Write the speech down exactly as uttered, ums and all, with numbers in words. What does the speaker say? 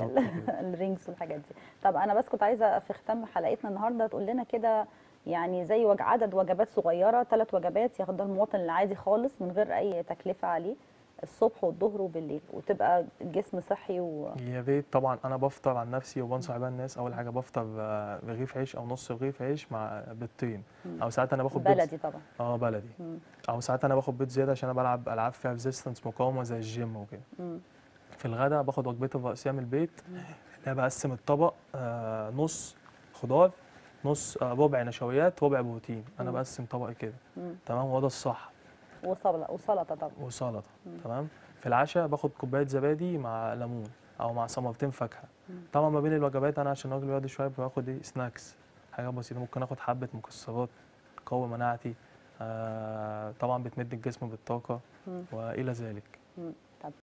الرينجز والحاجات دي. طب انا بس كنت عايزه في ختام حلقتنا النهارده تقول لنا كده، يعني زي وج- عدد وجبات صغيره، ثلاث وجبات ياخدها المواطن العادي خالص من غير اي تكلفه عليه، الصبح والظهر وبالليل، وتبقى الجسم صحي و يا ريت طبعا. انا بفطر عن نفسي وبنصح بيها الناس. اول حاجه بفطر آه، رغيف عيش او نص رغيف عيش مع بيضتين، مم. او ساعات انا باخد بيض. بلدي طبعا. اه بلدي. مم. او ساعات انا باخد بيض زياده عشان انا بلعب العاب فيها ريزيستنس، مقاومه زي الجيم وكده. مم. في الغداء باخد وجبتي الرئيسيه من البيت، مم. اللي أنا بقسم الطبق آه نص خضار، نص آه ربع نشويات، ربع بروتين. انا مم. بقسم طبقي كده. مم. تمام، وده الصح. وسلطه وسلطه طبعا. وسلطه. مم. تمام. في العشاء باخد كوبايه زبادي مع ليمون، او مع ثمرتين فاكهه. مم. طبعا ما بين الوجبات انا عشان راجل رياضي شويه باخد ايه سناكس، حاجه بسيطه. ممكن اخد حبه مكسرات تقوي مناعتي، آه طبعا بتمد الجسم بالطاقه مم. والى ذلك. مم. طب